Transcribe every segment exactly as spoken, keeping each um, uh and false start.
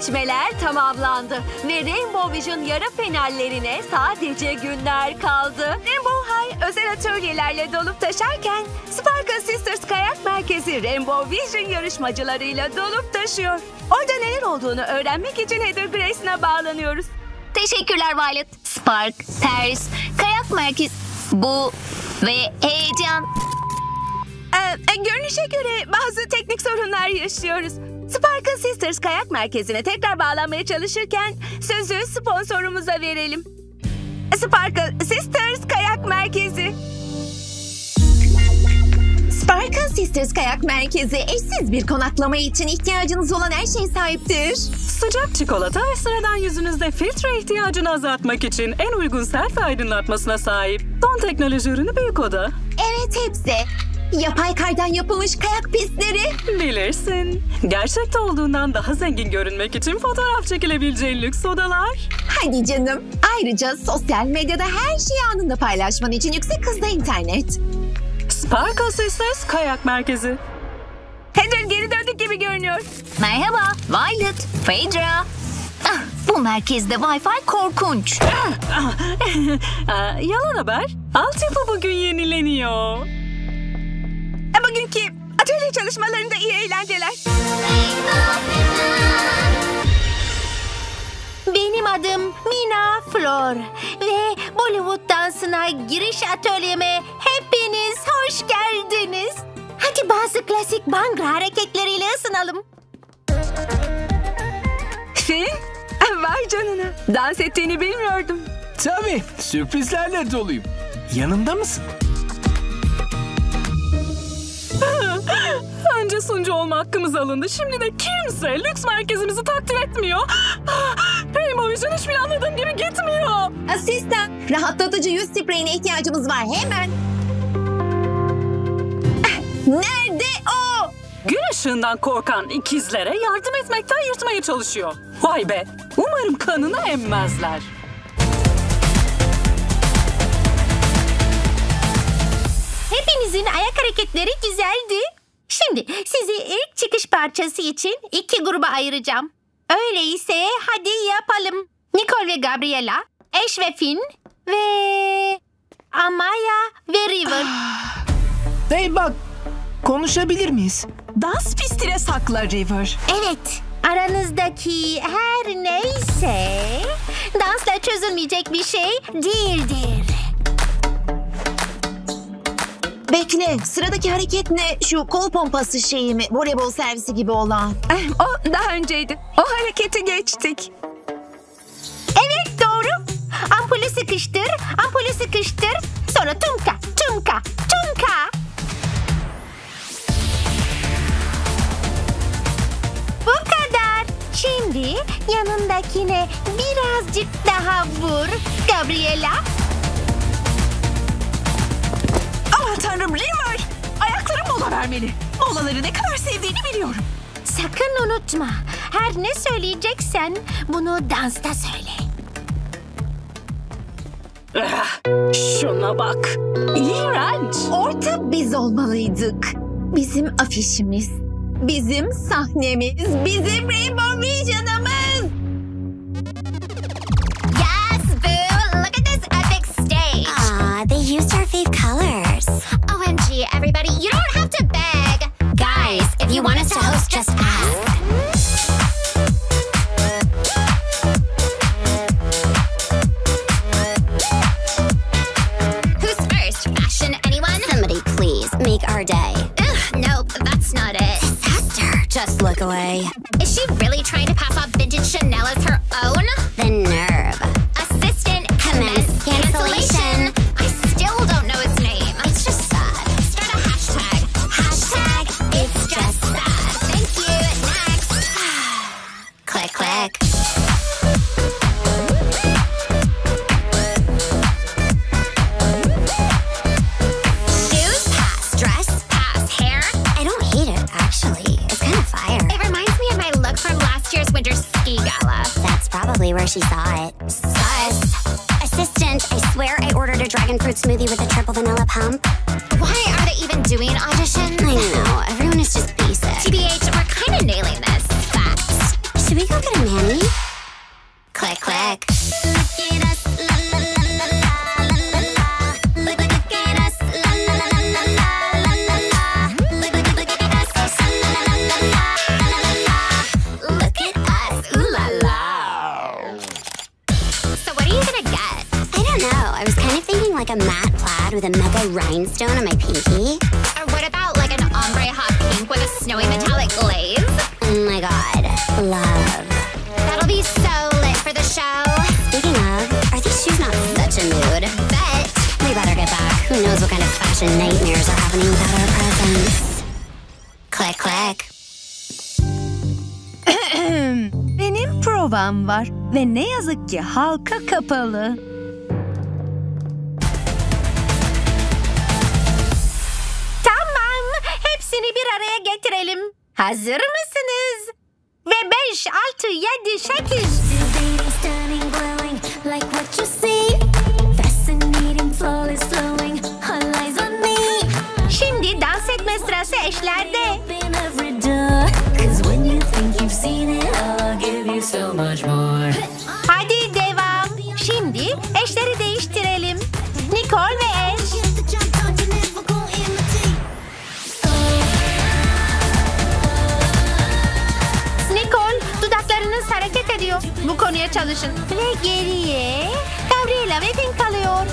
Seçmeler tamamlandı ve Rainbow Vision yarı finallerine sadece günler kaldı. Rainbow High özel atölyelerle dolup taşarken Sparkle Sisters Kayak Merkezi Rainbow Vision yarışmacılarıyla dolup taşıyor. Orada neler olduğunu öğrenmek için Heather Grayson'a bağlanıyoruz. Teşekkürler Violet. Spark, Paris, Kayak Merkezi, bu ve heyecan. Ee, görünüşe göre bazı teknik sorunlar yaşıyoruz. Sparkle Sisters Kayak Merkezi'ne tekrar bağlanmaya çalışırken sözü sponsorumuza verelim. Sparkle Sisters Kayak Merkezi. Sparkle Sisters Kayak Merkezi eşsiz bir konaklama için ihtiyacınız olan her şeye sahiptir. Sıcak çikolata ve sıradan yüzünüzde filtre ihtiyacını azaltmak için en uygun selfie aydınlatmasına sahip. Son teknoloji ürünü büyük oda. Evet, hepsi. Yapay kardan yapılmış kayak pistleri. Bilirsin. Gerçekte olduğundan daha zengin görünmek için fotoğraf çekilebileceğin lüks odalar. Hadi canım. Ayrıca sosyal medyada her şeyi anında paylaşman için yüksek hızda internet. Sparkle Sisters Kayak Merkezi. Heather geri döndük gibi görünüyor. Merhaba Violet, Phaedra. Ah, bu merkezde Wi-Fi korkunç. Aa, yalan haber. Altyapı bugün yenileniyor. Bugünkü atölye çalışmalarında iyi eğlenceler. Benim adım Mina Flor ve Bollywood dansına giriş atölyeme hepiniz hoş geldiniz. Hadi bazı klasik Bhangra hareketleriyle ısınalım. Finn, vay canına. Dans ettiğini bilmiyordum. Tabii, sürprizlerle doluyum. Yanımda mısın? Önce sunucu olma hakkımız alındı. Şimdi de kimse lüks merkezimizi takdir etmiyor. Rainbow Vision hiç planladığım gibi gitmiyor. Asistan, rahatlatıcı yüz spreyine ihtiyacımız var hemen. Nerede o? Gün ışığından korkan ikizlere yardım etmekten yırtmaya çalışıyor. Vay be, umarım kanını emmezler. Hepinizin ayak hareketleri güzeldi. Şimdi sizi ilk çıkış parçası için iki gruba ayıracağım. Öyleyse hadi yapalım. Nicole ve Gabriella, Ash ve Finn ve Amaya ve River. Hey bak, konuşabilir miyiz? Dans pistine sakla River. Evet, aranızdaki her neyse dansla çözülmeyecek bir şey değildir. Bekle, sıradaki hareket ne? Şu kol pompası şeyi mi? Voleybol servisi gibi olan. O daha önceydi. O hareketi geçtik. Evet, doğru. Ampulü sıkıştır, ampulü sıkıştır. Sonra tumka, tumka, tumka. Bu kadar. Şimdi yanındakine birazcık daha vur. Gabriella. Aman tanrım River. Ayaklarım mola vermeli. Molaları ne kadar sevdiğini biliyorum. Sakın unutma. Her ne söyleyeceksen bunu dansta söyle. Ah, şuna bak. İğrenç. Orta biz olmalıydık. Bizim afişimiz, bizim sahnemiz, bizim Rainbow Vision'ımız. Yes, boo! Look at this epic stage. Aw, they used our fave colors. O M G, everybody, you don't have to beg. Guys, if you want us to host, just ask. Who's first? Fashion, anyone? Somebody please, make our day. Ugh, nope, that's not it. Disaster. Just look away. Is she really trying to pass off vintage Chanel as her own? The nerve. Assistant, commence cancellation. I still don't know his name. It's just sad. Start a hashtag. Hashtag, it's just sad. Thank you, next. Click, click. Shoes pass, dress pass, hair. I don't hate it, actually. It's kind of fire. It reminds me of my look from last year's winter ski gala. That's probably where she saw it. Sus. Assistant, I swear I ordered a dragon fruit smoothie with a triple vanilla pump. Why are they even doing auditions? I know, everyone is just basic. T B H, we're kind of nailing this. Facts. Should Should we go get a Manny? Click, click. Look at us, la la la la la la la la. Look, look, look at us, la la la la la la la la la. Look, look, look at us, la la la la la la la la. Look at us, ooh la la. So what are you gonna get? I don't know. I was kind of thinking like a matte plaid with a mega rhinestone on my pinky. Or what about like an ombre hot pink with a snowy metallic glaze? Oh my god, love. That'll be so lit for the show. Speaking of, are these shoes not such a mood? Bet. We better get back. Who knows what kind of fashion nightmares are happening without our presence. Click, click. Benim provam var ve ne yazık ki halka kapalı. Tamam, hepsini bir araya getirelim. Hazır mısınız? Ve beş, altı, yedi, sekiz. Stunning, glowing, like what you see. Fascinating, flawless, flowing, all eyes on me. Şimdi dans etme sırası eşlerde. Open every door, 'cause when you think you've seen it all, I'll give you so much more. Hadi devam. Şimdi eşleri değiştirelim. Nicole ve eş. Nicole, dudaklarınız hareket ediyor. Bu konuya çalışın. Ve geriye Gabriela ve Pink kalıyor.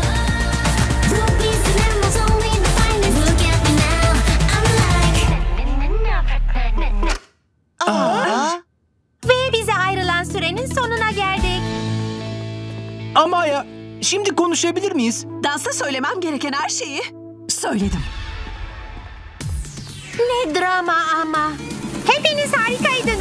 Ve bize ayrılan sürenin sonuna geldik. Ama ya şimdi konuşabilir miyiz? Dansta söylemem gereken her şeyi söyledim. Ne drama ama. Hepiniz harikaydınız.